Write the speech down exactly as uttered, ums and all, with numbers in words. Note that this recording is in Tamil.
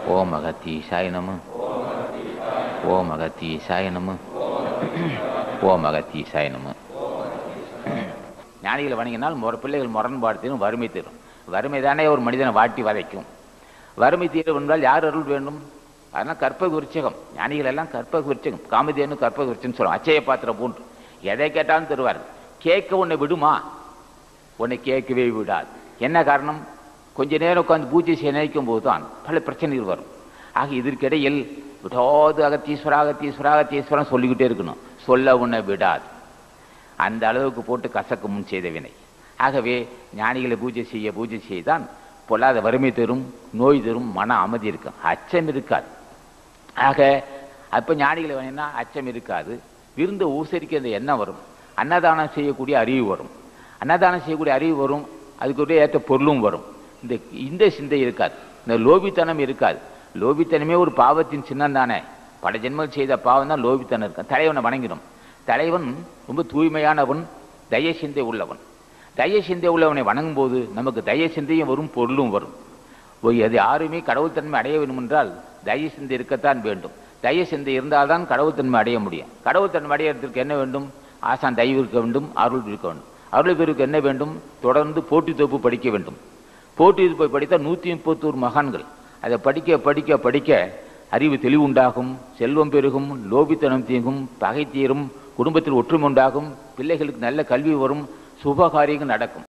ஓம் அகத்தீசாய நம. ஓம் அகத்தீசாய நம. ஓம் அகத்தீசாய நம. ஞானிகளை வணங்கினால் முற பிள்ளைகள் முரண்பாடு தீரும், வறுமை தீரும். வறுமை தானே ஒரு மனிதனை வாட்டி வதைக்கும். வறுமை தீரும் என்றால் யார் அருள் வேண்டும்? அதனால் கற்பக விருட்சகம். ஞானிகள் எல்லாம் கற்பக விருட்சகம். காமதேனு கற்பக விருட்சம்னு சொல்லுவோம். அச்சய பாத்திரம் போன்று எதை கேட்டாலும் தருவார். கேட்க உன்னை விடுமா? உன்னை கேட்கவே விடாது. என்ன காரணம்? கொஞ்ச நேரம் உட்காந்து பூஜை செய்ய நினைக்கும் போது தான் பல பிரச்சனைகள் வரும். ஆக இதற்கிடையில் விடாது அகத்தீஸ்வரா அகத்தீஸ்வரா அகத்தீஸ்வரன் சொல்லிக்கிட்டே இருக்கணும். சொல்ல உன்னை விடாது. அந்த அளவுக்கு போட்டு கசக்கு முன் செய்த வினை. ஆகவே ஞானிகளை பூஜை செய்ய பூஜை செய்தான் பொல்லாத வறுமை தரும், நோய் தரும், மன அமைதி இருக்கும், அச்சம் இருக்காது. ஆக அப்போ ஞானிகளை வேணும்னா அச்சம் இருக்காது. விருந்த ஊசரிக்க அந்த எண்ணம் வரும். அன்னதானம் செய்யக்கூடிய அறிவு வரும். அன்னதானம் செய்யக்கூடிய அறிவு வரும். அதுக்குரிய ஏற்ற பொருளும் வரும். இந்த இந்த சிந்தை இருக்காது. இந்த லோபித்தனம் இருக்காது. லோபித்தனமே ஒரு பாவத்தின் சின்னம் தானே. பல ஜென்மங்கள் செய்த பாவம் தான் லோபித்தனம் இருக்கும். தலைவனை வணங்கிடும். தலைவன் ரொம்ப தூய்மையானவன், தய சிந்தை உள்ளவன். தய சிந்தை உள்ளவனை வணங்கும் போது நமக்கு தய சிந்தையும் வரும், பொருளும் வரும். அது யாருமே கடவுள் தன்மை அடைய வேண்டும் என்றால் தய சிந்தை இருக்கத்தான் வேண்டும். தய சிந்தை இருந்தால்தான் கடவுள் தன்மை அடைய முடியும். கடவுள் தன்மை அடையிறதுக்கு என்ன வேண்டும்? ஆசான் தயவு இருக்க வேண்டும், அருள் இருக்க வேண்டும். அருள் பெருக்கு என்ன வேண்டும்? தொடர்ந்து போட்டி தொகுப்பு படிக்க வேண்டும். போட்டி போய் படித்தால் நூற்றி முப்பத்தோரு மகான்கள். அதை படிக்க படிக்க படிக்க அறிவு தெளிவுண்டாகும், செல்வம் பெருகும், லோபித்தனம் தீங்கும், பகை தீரும், குடும்பத்தில் ஒற்றுமை உண்டாகும், பிள்ளைகளுக்கு நல்ல கல்வி வரும், சுபகாரியங்கள் நடக்கும்.